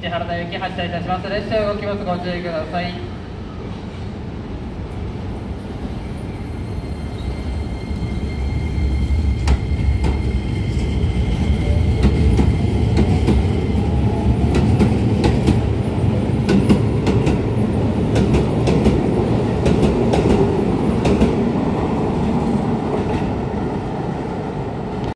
市原田行き発車いたします。列車動きます。ご注意ください。